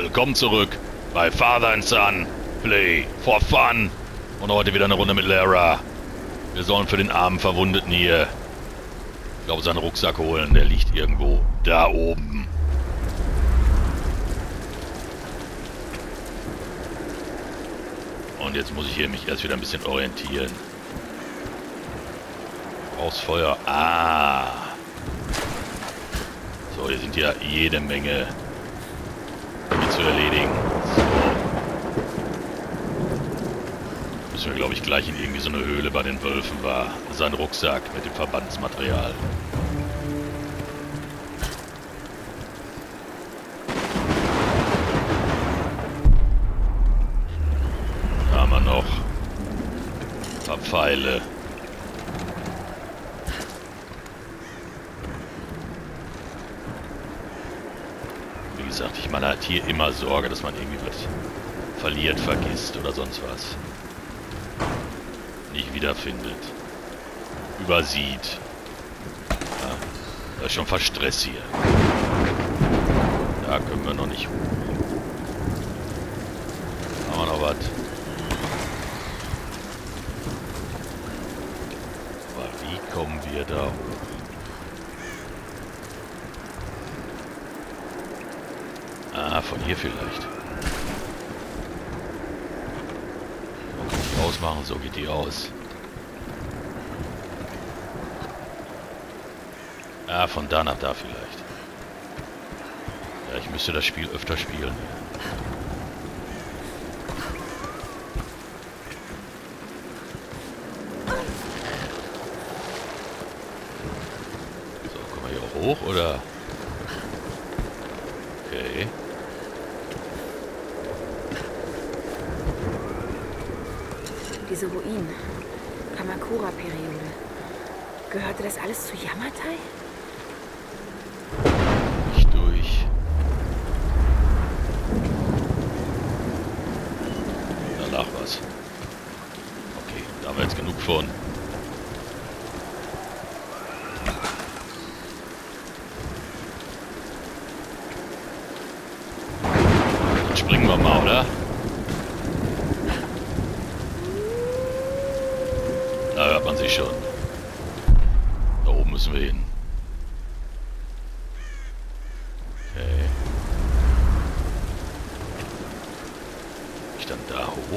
Willkommen zurück bei Father and Son Play for Fun. Und heute wieder eine Runde mit Lara. Wir sollen für den armen Verwundeten hier, ich glaube, seinen Rucksack holen. Der liegt irgendwo da oben. Und jetzt muss ich hier mich erst wieder ein bisschen orientieren. Aufs Feuer. Ah. So, hier sind ja jede Menge zu erledigen. So. Müssen wir, glaube ich, gleich in irgendwie so eine Höhle bei den Wölfen war. Sein Rucksack mit dem Verbandsmaterial. Da haben wir noch ein paar Pfeile. Wie gesagt, ich meine halt hier immer Sorge, dass man irgendwie was verliert, vergisst oder sonst was. Nicht wiederfindet. Übersieht. Ja, da ist schon fast Stress hier. Da können wir noch nicht hoch. Haben wir noch was? Aber wie kommen wir da hoch? Ah, von hier vielleicht. So kann ich ausmachen, so geht die aus. Ah, von da nach da vielleicht. Ja, ich müsste das Spiel öfter spielen. So, kommen wir hier hoch, oder? Okay. Diese Ruinen. Kamakura-Periode. Gehörte das alles zu Yamatai? Nicht durch. Danach was. Okay, da haben wir jetzt genug von. Dann springen wir mal, oder? Da hört man sich schon. Da oben müssen wir hin. Okay. Ich dann da hoch.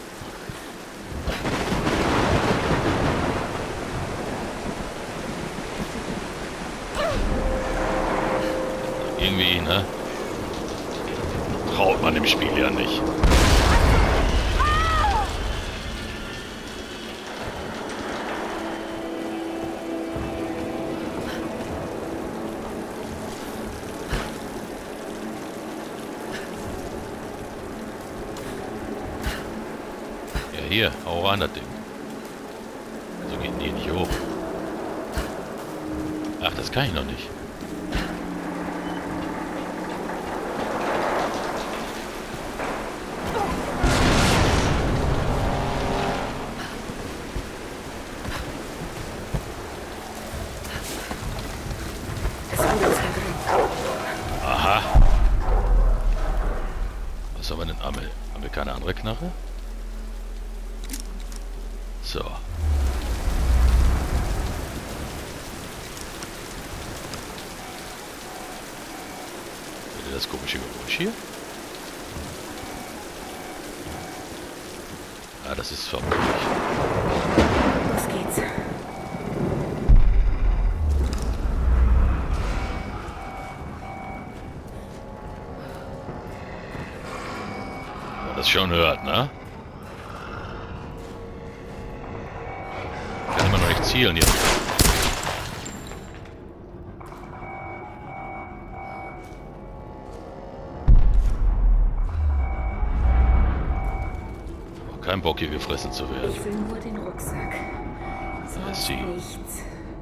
Irgendwie, ne? Traut man dem Spiel ja nicht. Hier, hau rein, das Ding. So geht die nicht hoch. Ach, das kann ich noch nicht. Aha. Was haben wir denn? Haben wir keine andere Knarre? So. Das komische Geräusch hier? Ah, das ist vermutlich. Los geht's. Man das schon hört, ne? Zielen jetzt. Kein Bock hier gefressen zu werden. Ich will nur den Rucksack. Sonst nichts.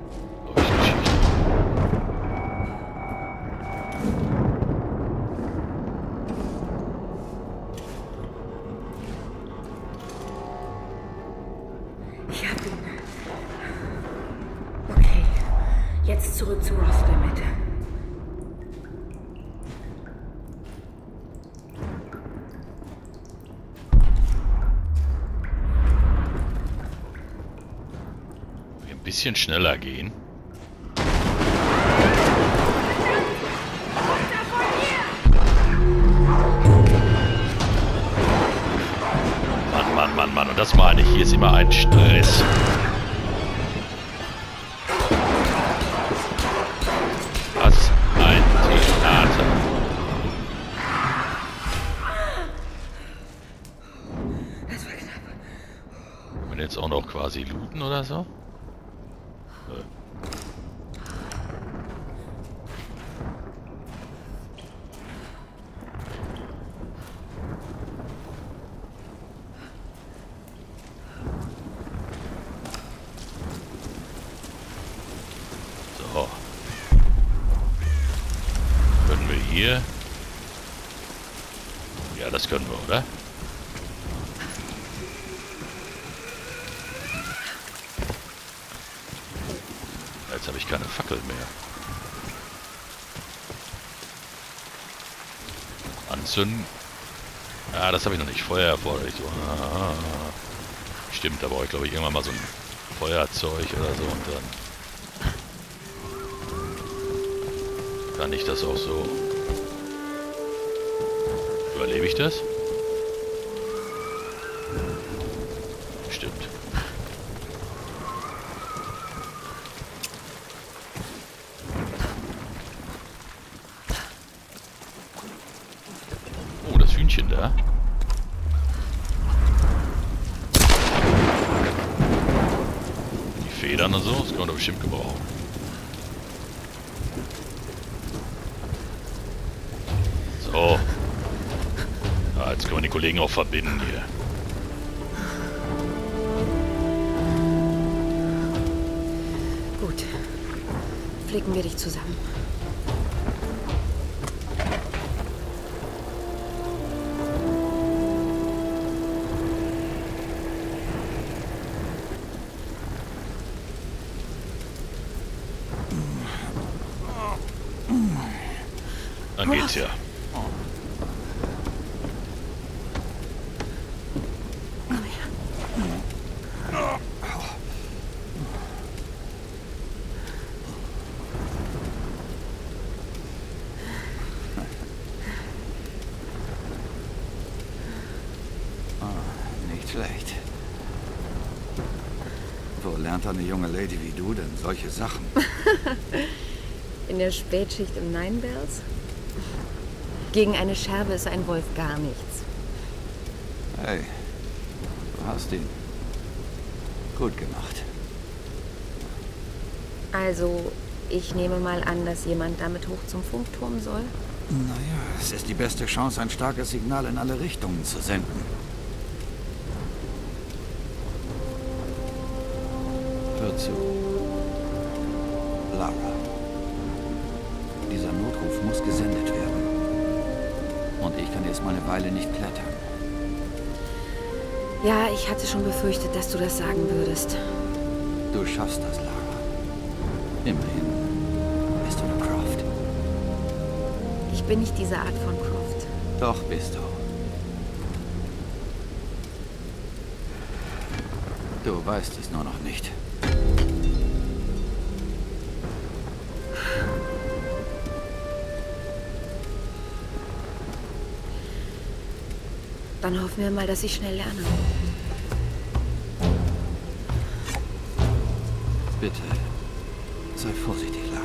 Ich hab ihn. Okay, jetzt zurück zu Ross damit. bisschen schneller gehen. Mann. Und das meine ich. Hier ist immer ein Stress. Was ein Theater. Das war knapp. Und jetzt auch noch quasi looten oder so? So. Können wir hier? Ja, das können wir, oder? Jetzt habe ich keine Fackel mehr. Anzünden. Ah, das habe ich noch nicht. Feuer erforderlich. So. Stimmt, da brauche ich glaube ich irgendwann mal so ein Feuerzeug oder so und dann kann ich das auch so. Überlebe ich das? Stimmt. Oh, das Hühnchen da. Die Federn und so, das kann man doch bestimmt gebrauchen. So. Ja, jetzt können wir die Kollegen auch verbinden hier. Gut. Flicken wir dich zusammen. Dann geht's ja. Nicht schlecht. Wo lernt eine junge Lady wie du denn solche Sachen? In der Spätschicht im Ninebells? Gegen eine Scherbe ist ein Wolf gar nichts. Hey, du hast ihn gut gemacht. Also, ich nehme mal an, dass jemand damit hoch zum Funkturm soll? Naja, es ist die beste Chance, ein starkes Signal in alle Richtungen zu senden. Hör zu. Lara. Dieser Notruf muss gesendet werden. Und ich kann jetzt mal eine Weile nicht klettern. Ja, ich hatte schon befürchtet, dass du das sagen würdest. Du schaffst das, Lara. Immerhin bist du eine Croft. Ich bin nicht diese Art von Croft. Doch bist du. Du weißt es nur noch nicht. Dann hoffen wir mal, dass ich schnell lerne. Bitte, sei vorsichtig, Lara.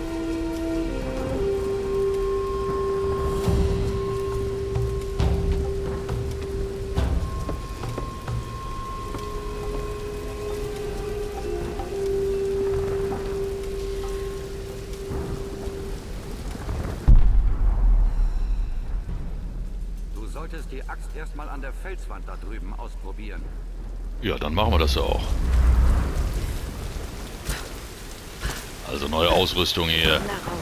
Du solltest die Axt erstmal an der Felswand da drüben ausprobieren. Ja, dann machen wir das ja auch. Also neue Ausrüstung hier.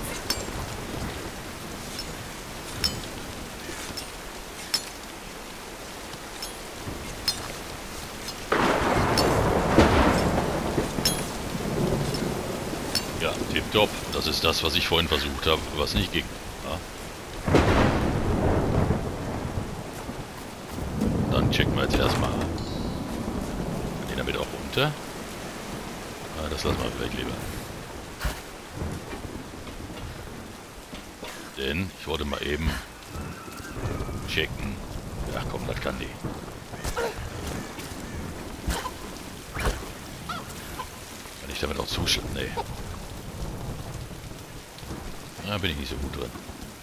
Ja, tipptopp. Das ist das, was ich vorhin versucht habe, was nicht ging. Ja. Dann checken wir jetzt erstmal den damit auch runter. das lassen wir vielleicht lieber. Denn ich wollte mal eben checken. Ach komm, das kann die. Kann ich damit auch zuschlagen? Nee. Da bin ich nicht so gut drin.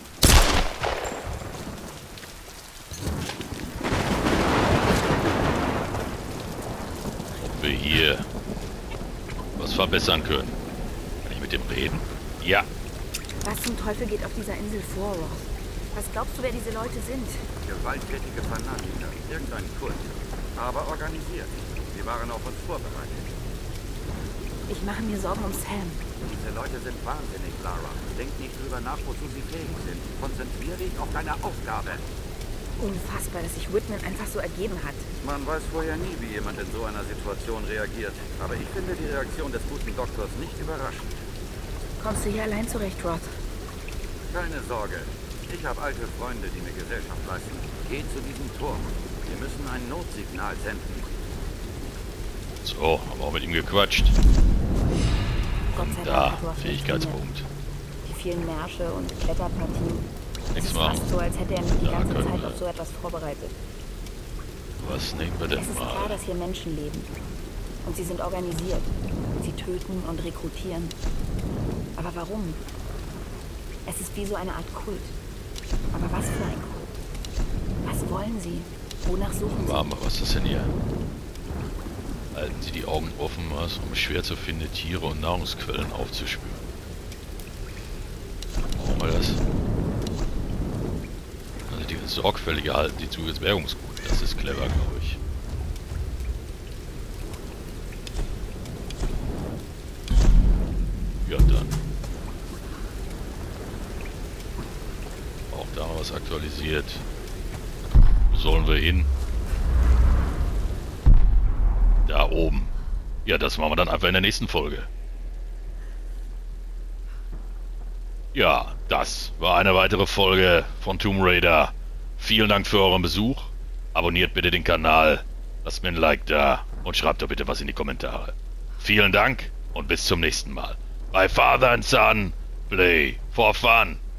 Ob wir hier was verbessern können. Kann ich mit dem reden? Ja. Was zum Teufel geht auf dieser Insel vor, Roth? Was glaubst du, wer diese Leute sind? Gewalttätige Fanatiker. Irgendein Kult. Aber organisiert. Sie waren auf uns vorbereitet. Ich mache mir Sorgen um Sam. Diese Leute sind wahnsinnig, Lara. Denk nicht drüber nach, wozu sie fähig sind. Konzentrier dich auf deine Aufgabe. Unfassbar, dass sich Whitman einfach so ergeben hat. Man weiß vorher nie, wie jemand in so einer Situation reagiert. Aber ich finde die Reaktion des guten Doktors nicht überraschend. Kommst du hier allein zurecht, Roth? Keine Sorge. Ich habe alte Freunde, die mir Gesellschaft leisten. Geh zu diesem Turm. Wir müssen ein Notsignal senden. So, haben wir auch mit ihm gequatscht. Gott sei Dank Da, hat Roth Fähigkeitspunkt. die vielen Märsche und Kletterpartien. Es Nichts ist machen. fast so, als hätte er mich die Da ganze können Zeit wir. auf so etwas vorbereitet. Was nehmen wir denn Es ist klar, mal? dass hier Menschen leben. Und sie sind organisiert. Sie töten und rekrutieren. Aber warum? Es ist wie so eine Art Kult. Aber was für ein Kult? Was wollen sie? Wonach suchen sie? Warte mal, was ist das denn hier? Halten Sie die Augen offen, was, um schwer zu findende Tiere und Nahrungsquellen aufzuspüren. Brauchen wir das? Also die sorgfältige halten die Züge des Bergungsgut. Das ist clever, glaube ich. Ja, dann. Auch da noch was aktualisiert. Wo sollen wir hin? Da oben. Ja, das machen wir dann einfach in der nächsten Folge. Ja, das war eine weitere Folge von Tomb Raider. Vielen Dank für euren Besuch. Abonniert bitte den Kanal, lasst mir ein Like da und schreibt doch bitte was in die Kommentare. Vielen Dank und bis zum nächsten Mal. Bei Father and Son, play for fun.